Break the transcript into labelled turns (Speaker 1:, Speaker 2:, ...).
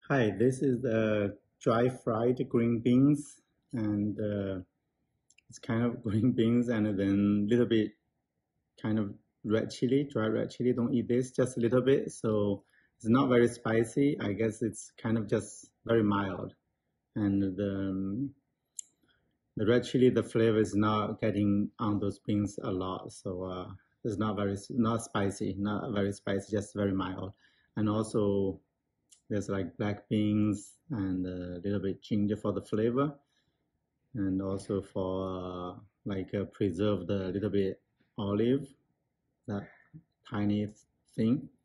Speaker 1: Hi, this is the dry fried green beans, and it's kind of green beans and then little bit kind of red chili, dry red chili. Don't eat this, just a little bit. So it's not very spicy. I guess it's kind of just very mild, and the red chili, the flavor is not getting on those beans a lot. So it's not spicy, not very spicy, just very mild, and also there's like black beans and a little bit ginger for the flavor, and also for preserved a little bit olive, that tiny thing.